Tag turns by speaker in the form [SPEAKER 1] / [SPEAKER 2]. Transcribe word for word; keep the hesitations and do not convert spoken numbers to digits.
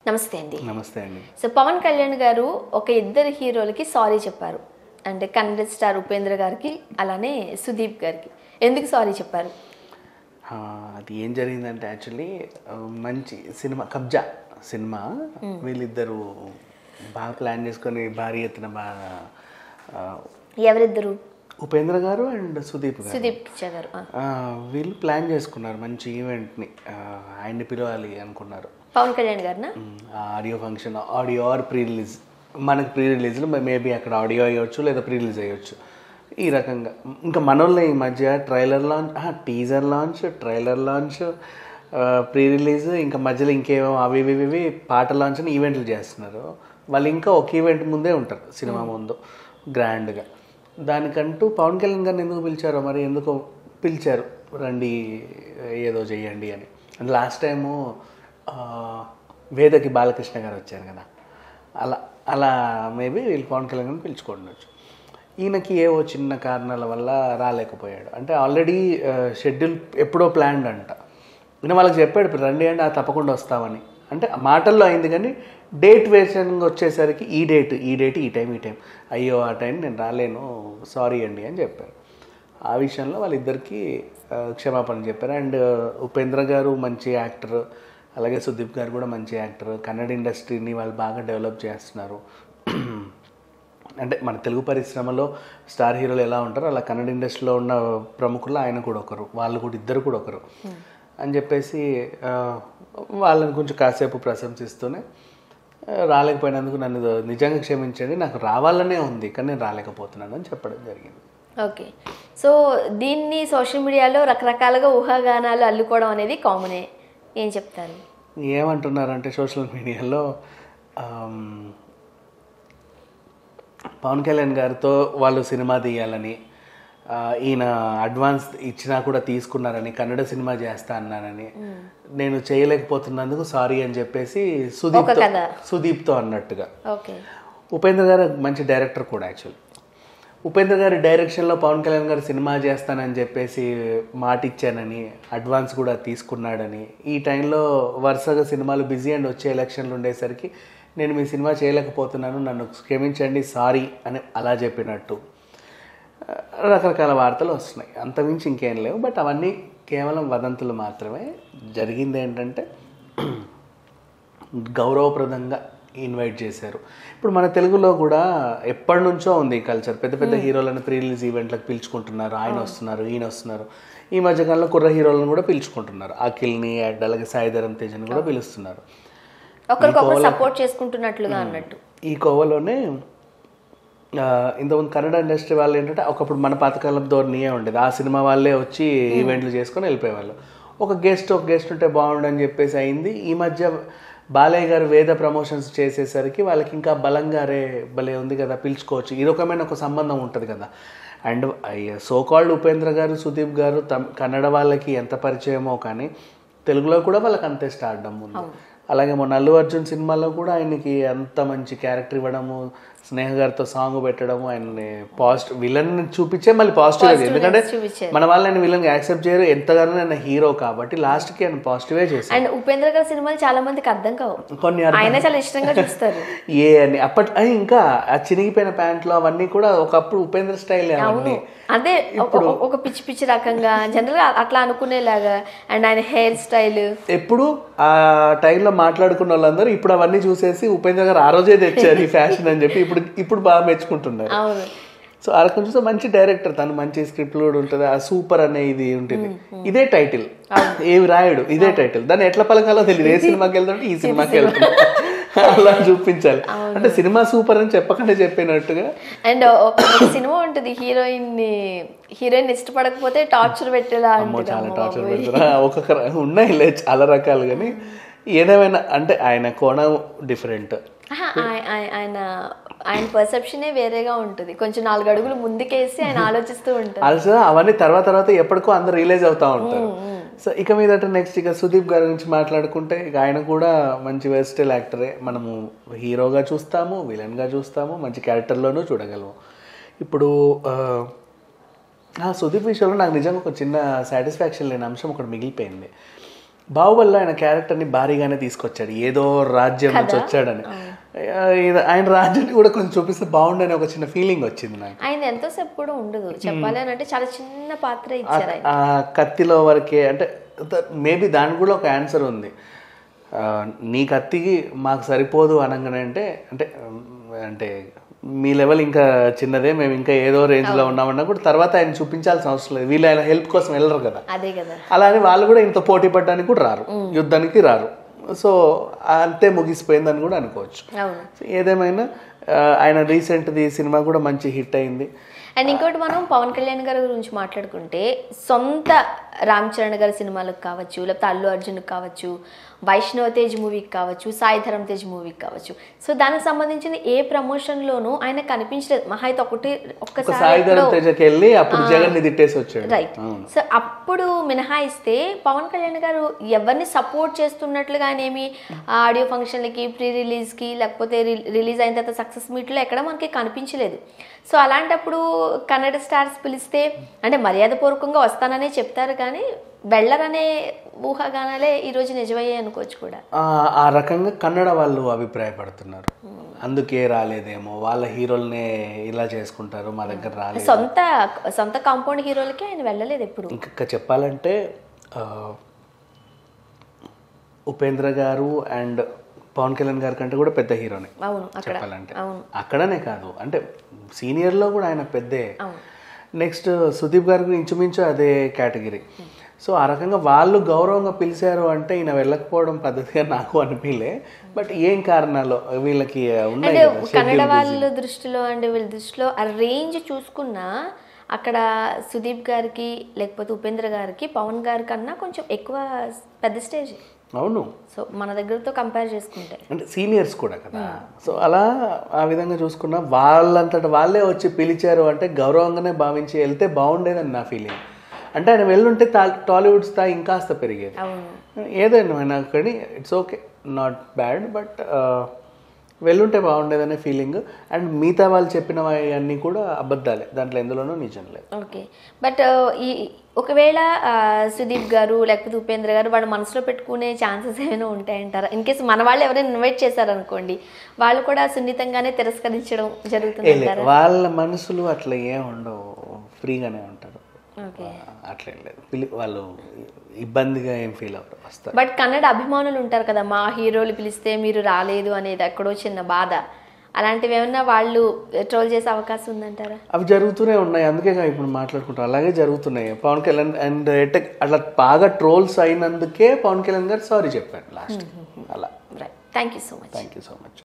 [SPEAKER 1] నమస్తే అండి.
[SPEAKER 2] నమస్తే అండి.
[SPEAKER 1] సో పవన్ కళ్యాణ్ గారు ఒక ఇద్దరు హీరోలకి సారీ చెప్పారు. అంటే కన్నడ స్టార్ ఉపేంద్ర గారికి అలానే సుదీప్ గారికి. ఎందుకు సారీ చెప్పారు?
[SPEAKER 2] అది ఏం జరిగిందంటే యాక్చువల్లీ మంచి సినిమా కబ్జా సినిమా వీళ్ళిద్దరూ బాగా ప్లాన్ చేసుకొని భారీ ఎత్తున బాగా
[SPEAKER 1] ఎవరిద్దరు?
[SPEAKER 2] ఉపేంద్ర గారు అండ్ సుదీప్ గారు
[SPEAKER 1] సుదీప్ గారు
[SPEAKER 2] వీళ్ళు ప్లాన్ చేసుకున్నారు మంచి ఈవెంట్ని. ఆయన్ని పిలవాలి అనుకున్నారు.
[SPEAKER 1] పవన్ కళ్యాణ్ గారినా?
[SPEAKER 2] Audio function, audio or pre release. మనకి ప్రీ రిలీజ్లో మేబీ అక్కడ ఆడియో అయ్యొచ్చు లేదా ప్రీ రిలీజ్ అయ్యొచ్చు. ఈ రకంగా ఇంకా మనోళ్ళే ఈ మధ్య trailer launch, teaser launch, trailer launch, pre release, ఇంకా మధ్యలో ఇంకేమో అవి ఇవి పాట లాంచ్ అని ఈవెంట్లు చేస్తున్నారు. వాళ్ళు ఇంకా ఒక ఈవెంట్ ముందే ఉంటారు సినిమా ముందు గ్రాండ్గా. దానికంటూ పవన్ కళ్యాణ్ గారిని ఎందుకు పిలిచారో మరి, ఎందుకో పిలిచారు, రండి ఏదో చెయ్యండి అని. అండ్ లాస్ట్ టైము వేదకి బాలకృష్ణ గారు వచ్చారు కదా, అలా అలా మేబీ వీళ్ళు పవన్ కళ్యాణ్ గారిని పిలుచుకోండొచ్చు. ఈయనకి ఏవో చిన్న కారణాల వల్ల రాలేకపోయాడు. అంటే ఆల్రెడీ షెడ్యూల్ ఎప్పుడో ప్లాన్డ్ అంట. ఈయన వాళ్ళకి చెప్పాడు రండి అంటే తప్పకుండా వస్తామని. అంటే మాటల్లో అయింది కానీ డేట్ వేషన్గా వచ్చేసరికి ఈ డేట్ ఈ డేట్ ఈ టైం ఈ టైం అయ్యో ఆ టైం నేను రాలేను సారీ అండి అని చెప్పారు. ఆ విషయంలో వాళ్ళిద్దరికీ క్షమాపణ చెప్పారు. అండ్ ఉపేంద్ర గారు మంచి యాక్టర్, అలాగే సుదీప్ గారు కూడా మంచి యాక్టర్. కన్నడ ఇండస్ట్రీని వాళ్ళు బాగా డెవలప్ చేస్తున్నారు. అంటే మన తెలుగు పరిశ్రమలో స్టార్ హీరోలు ఎలా ఉంటారో అలా కన్నడ ఇండస్ట్రీలో ఉన్న ప్రముఖులు ఆయన కూడా ఒకరు, వాళ్ళు కూడా ఇద్దరు కూడా ఒకరు అని చెప్పేసి వాళ్ళని కొంచెం కాసేపు ప్రశంసిస్తూనే రాలేకపోయినందుకు నన్ను నిజంగా క్షమించండి, నాకు రావాలనే ఉంది కానీ నేను రాలేకపోతున్నాను అని చెప్పడం జరిగింది.
[SPEAKER 1] ఓకే. సో దీన్ని సోషల్ మీడియాలో రకరకాలుగా ఊహాగానాలు అల్లుకోవడం అనేది కామనే. ఏం చెప్తారు?
[SPEAKER 2] ఏమంటున్నారంటే సోషల్ మీడియాలో పవన్ కళ్యాణ్ గారితో వాళ్ళు సినిమా తీయాలని, ఈయన అడ్వాన్స్ ఇచ్చినా కూడా తీసుకున్నారని, కన్నడ సినిమా చేస్తా అన్నానని, నేను చేయలేకపోతున్నందుకు సారీ అని చెప్పేసి సుదీప్ సుదీప్తో అన్నట్టుగా. ఉపేంద్ర గారు మంచి డైరెక్టర్ కూడా. యాక్చువల్లీ ఉపేంద్ర గారి డైరెక్షన్లో పవన్ కళ్యాణ్ గారు సినిమా చేస్తానని చెప్పేసి మాట ఇచ్చానని, అడ్వాన్స్ కూడా తీసుకున్నాడని, ఈ టైంలో వరుసగా సినిమాలు బిజీ అండ్ వచ్చే ఎలక్షన్లు ఉండేసరికి నేను మీ సినిమా చేయలేకపోతున్నాను, నన్ను క్షమించండి సారీ అని అలా చెప్పినట్టు రకరకాల వార్తలు వస్తున్నాయి. అంతమించి ఇంకేం లేవు. బట్ అవన్నీ కేవలం వదంతులు మాత్రమే. జరిగింది ఏంటంటే గౌరవప్రదంగా ఇన్వైట్ చేశారు. ఇప్పుడు మన తెలుగులో కూడా ఎప్పటి నుంచో ఉంది ఈ కల్చర్. పెద్ద పెద్ద హీరోలను ప్రీ రిలీజ్ ఈవెంట్లకు పిలుచుకుంటున్నారు. ఆయన వస్తున్నారు, ఈయన వస్తున్నారు. ఈ మధ్యకాలంలో కుర్ర హీరోలను కూడా పిలుచుకుంటున్నారు. అఖిల్ని అండ్ అలాగే సాయిధరం తేజని కూడా పిలుస్తున్నారు.
[SPEAKER 1] సపోర్ట్ చేసుకుంటున్నట్లుగా అన్నట్టు.
[SPEAKER 2] ఈ కోవలోనే ఇంతకుముందు కన్నడ ఇండస్ట్రీ వాళ్ళు ఏంటంటే ఒకప్పుడు మన పాతకాలం ధోరణియే ఉండేది. ఆ సినిమా వాళ్ళే వచ్చి ఈవెంట్లు చేసుకొని వెళ్ళిపోయేవాళ్ళు. ఒక గెస్ట్ ఒక గెస్ట్ ఉంటే బాగుండని చెప్పేసి అయింది. ఈ మధ్య బాలయ్య గారు వేద ప్రమోషన్స్ చేసేసరికి వాళ్ళకి ఇంకా బలంగా రే భలే ఉంది కదా పిలుచుకోవచ్చు, ఈ రకమైన ఒక సంబంధం ఉంటుంది కదా. అండ్ సోకాల్డ్ ఉపేంద్ర గారు సుదీప్ గారు తమ్ కన్నడ వాళ్ళకి ఎంత పరిచయమో కానీ తెలుగులో కూడా వాళ్ళకి అంతే స్టార్డమ్ ఉంది. అలాగే మొన్న అల్లు అర్జున్ సినిమాలో కూడా ఆయనకి అంత మంచి క్యారెక్టర్ ఇవ్వడము, స్నేహ గారితో సాంగ్ పెట్టడము, ఆయన్ని పాజిటివ్ విలన్ చూపించే మళ్ళీ పాజిటివ్. ఎందుకంటే మన వాళ్ళు ఆయన విలన్ యాక్సెప్ట్ చేయరు, ఎంతగానో ఆయన హీరో కాబట్టి లాస్ట్ కి ఆయన పాజిటివే చేశారు.
[SPEAKER 1] అండ్ ఉపేంద్ర గారి సినిమాలు చాలా మందికి అర్థం కావు, కొన్ని ఆయన చాలా ఇష్టంగా చూస్తారు.
[SPEAKER 2] ఏ అని అప్పటి ఇంకా ఆ చినిగిపోయిన ప్యాంట్లు అవన్నీ కూడా ఒకప్పుడు ఉపేంద్ర స్టైల్ అవన్నీ.
[SPEAKER 1] అదే ఒక పిచ్చి పిచ్చి రకంగా జనరల్ గా అట్లా అనుకునేలాగా. అండ్ ఆయన హెయిర్ స్టైల్
[SPEAKER 2] ఎప్పుడు ఆ టైంలో మాట్లాడుకున్న వాళ్ళందరూ ఇప్పుడు అవన్నీ చూసేసి ఉపేంద్ర గారు ఆ రోజే తెచ్చారు ఈ ఫ్యాషన్ అని చెప్పి ఇప్పుడు ఇప్పుడు బాగా మెచ్చుకుంటున్నారు. సో ఆ రకం చూస్తే మంచి డైరెక్టర్, తను మంచి స్క్రిప్ట్ కూడా ఉంటుంది. ఆ సూపర్ అనే ఇది ఉంటుంది, ఇదే టైటిల్, ఏవి రాయడు ఇదే టైటిల్. దాన్ని ఎట్లా పలకాలో తెలియదు. ఏ సినిమాకి వెళ్తుంటే ఈ సినిమాకి వెళ్తున్నా అలా చూపించాలి. అంటే సినిమా సూపర్ అని చెప్పకుండా చెప్పినట్టుగా.
[SPEAKER 1] అండ్ సినిమా ఉంటుంది, హీరోయిన్ హీరోయిన్ ఇష్టపడకపోతే టార్చర్ పెట్టేలా.
[SPEAKER 2] చాలా టార్చర్ పెడతారా, ఒక్కొక్క ఉన్నాయి చాలా రకాలు. కానీ ఏదేమైనా అంటే ఆయన కోణం డిఫరెంట్.
[SPEAKER 1] ఆయన ఆయన పర్సెప్షనే వేరేగా ఉంటుంది. కొంచెం నాలుగు అడుగులు ముందుకేసి ఆయన ఆలోచిస్తూ ఉంటారు.
[SPEAKER 2] ఆల్సో అవన్నీ తర్వాత తర్వాత ఎప్పటికో అందరు రియలైజ్ అవుతా ఉంటారు. సో ఇక మీద నెక్స్ట్ ఇక సుదీప్ గారి గురించి మాట్లాడుకుంటే ఇక ఆయన కూడా మంచి వెర్స్టైల్ యాక్టరే. మనము హీరోగా చూస్తాము, విలన్గా చూస్తాము, మంచి క్యారెక్టర్లోనూ చూడగలము. ఇప్పుడు సుదీప్ విషయంలో నాకు నిజంగా ఒక చిన్న సాటిస్ఫాక్షన్ లేని అంశం ఒకటి మిగిలిపోయింది. బాహుబలిలో ఆయన క్యారెక్టర్ని భారీగానే తీసుకొచ్చాడు, ఏదో రాజ్యం నుంచి వచ్చాడని. ఆయన రాజ్యాన్ని కూడా కొంచెం చూపిస్తే బాగుండని ఒక చిన్న ఫీలింగ్ వచ్చింది నాకు.
[SPEAKER 1] ఆయన ఎంతోసేపు కూడా ఉండదు, చెప్పాలి అని అంటే చాలా చిన్న పాత్ర ఇచ్చారు.
[SPEAKER 2] ఆ కత్తిలో వరకే అంటే మేబీ దానికి కూడా ఒక ఆన్సర్ ఉంది. నీ కత్తికి మాకు సరిపోదు అనగానే అంటే అంటే అంటే మీ లెవెల్ ఇంకా చిన్నదే, మేము ఇంకా ఏదో రేంజ్లో ఉన్నామన్నా కూడా తర్వాత ఆయన చూపించాల్సిన అవసరం లేదు, వీళ్ళు ఆయన హెల్ప్ కోసం వెళ్ళరు కదా.
[SPEAKER 1] అదే కదా,
[SPEAKER 2] అలా అని వాళ్ళు కూడా ఇంత పోటీ పడడానికి కూడా రారు, యుద్ధానికి రారు. సో అంతే ముగిసిపోయిందని కూడా అనుకోవచ్చు. ఏదేమైనా ఆయన రీసెంట్ది సినిమా కూడా మంచి హిట్ అయింది.
[SPEAKER 1] అండ్ ఇంకోటి మనం పవన్ కళ్యాణ్ గారి గురించి మాట్లాడుకుంటే సొంత రామ్ చరణ్ గారి సినిమాలకు కావచ్చు, లేకపోతే అల్లు అర్జున్కి కావచ్చు, వైష్ణవ్ తేజ్ మూవీకి కావచ్చు, సాయి ధరమ్ తేజ్ మూవీకి కావచ్చు, సో దానికి సంబంధించిన ఏ ప్రమోషన్లోనూ ఆయన కనిపించలేదు. మహా అయితే ఒకటి
[SPEAKER 2] ఒక్కసారి
[SPEAKER 1] రైట్. సో అప్పుడు మినహాయిస్తే పవన్ కళ్యాణ్ గారు ఎవరిని సపోర్ట్ చేస్తున్నట్లుగా ఆయన ఏమి ఆడియో ఫంక్షన్లకి, ప్రీ రిలీజ్కి, లేకపోతే రిలీజ్ అయిన తర్వాత సక్సెస్ మీట్లో ఎక్కడ మనకి కనిపించలేదు. సో అలాంటప్పుడు కన్నడ స్టార్స్ పిలిస్తే అంటే మర్యాదపూర్వకంగా వస్తాననే చెప్తారు, కానీ వెళ్ళరనే ఊహాగానాలే ఈరోజు నిజమయ్యాయి అనుకోవచ్చు కూడా.
[SPEAKER 2] ఆ రకంగా కన్నడ వాళ్ళు అభిప్రాయపడుతున్నారు, అందుకే రాలేదేమో, వాళ్ళ హీరోలనే ఇలా చేసుకుంటారు, మా దగ్గర రాలేదు.
[SPEAKER 1] సొంత సొంత కాంపౌండ్ హీరోలకి ఆయన వెళ్ళలేదు ఎప్పుడు.
[SPEAKER 2] ఇంకా చెప్పాలంటే ఉపేంద్ర గారు అండ్ పవన్ కళ్యాణ్ గారి కంటే కూడా పెద్ద హీరోనే చెప్పాలంటే. అక్కడనే కాదు అంటే సీనియర్లో కూడా ఆయన పెద్దే. నెక్స్ట్ సుదీప్ గారికి ఇంచుమించు అదే కేటగిరీ. సో ఆ రకంగా వాళ్ళు గౌరవంగా పిలిచారు అంటే ఈయన వెళ్ళకపోవడం పద్ధతిగా నాకు అనిపించలే. బట్ ఏం కారణాలు వీళ్ళకి ఉన్నాయి
[SPEAKER 1] కన్నడ వాళ్ళ దృష్టిలో అంటే వీళ్ళ దృష్టిలో ఆ రేంజ్ చూసుకున్నా అక్కడ సుదీప్ గారికి లేకపోతే ఉపేంద్ర గారికి పవన్ గారి కన్నా కొంచెం ఎక్కువ పెద్ద స్టేజ్.
[SPEAKER 2] అవును.
[SPEAKER 1] సో మన దగ్గరతో కంపేర్ చేసుకుంటే
[SPEAKER 2] అంటే సీనియర్స్ కూడా కదా. సో అలా ఆ విధంగా చూసుకున్నా వాళ్ళంతట వాళ్ళే వచ్చి పిలిచారు అంటే గౌరవంగానే భావించి వెళ్తే బాగుండేదని నా ఫీలింగ్. అంటే ఆయన వెళ్ళుంటే టాలీవుడ్ స్థాయి ఇంకాస్త పెరిగేది. ఏదైనా కానీ it's okay, not bad, but వెళ్ళుంటే బాగుండేదనే ఫీలింగ్. అండ్ మిగతా వాళ్ళు చెప్పినవి అన్నీ కూడా అబద్ధాలే, దాంట్లో ఎందులోనూ నిజం లేదు.
[SPEAKER 1] ఓకే, బట్ ఈ ఒకవేళ సుదీప్ గారు లేకపోతే ఉపేంద్ర గారు వాళ్ళ మనసులో పెట్టుకునే ఛాన్సెస్ ఏమైనా ఉంటాయంటారా? ఇన్ కేసు మన వాళ్ళు ఎవరైనా ఇన్వైట్ చేశారనుకోండి, వాళ్ళు కూడా సున్నితంగానే తిరస్కరించడం జరుగుతుంది.
[SPEAKER 2] వాళ్ళ మనసులు అట్లా ఏం ఉండవు, ఫ్రీగానే ఉంటారు, అట్లేం లేదు. పిలి వాళ్ళు ఇబ్బందిగా ఏం ఫీల్ అవ్వరు, వస్తారు.
[SPEAKER 1] బట్ కన్నడ అభిమానులు ఉంటారు కదా, మా హీరోలు పిలిస్తే మీరు రాలేదు అనేది ఎక్కడో చిన్న బాధ, అలాంటివి ఏమన్నా వాళ్ళు ట్రోల్ చేసే అవకాశం ఉందంటారా?
[SPEAKER 2] అవి జరుగుతూనే ఉన్నాయి, అందుకే ఇప్పుడు మాట్లాడుకుంటారు, అలాగే జరుగుతున్నాయి. పవన్ కళ్యాణ్ అండ్ అట్లా బాగా ట్రోల్స్ అయినందుకే పవన్ కళ్యాణ్ గారు సారీ చెప్పారు లాస్ట్. అలా.
[SPEAKER 1] Right, thank you so much.
[SPEAKER 2] Thank you so much.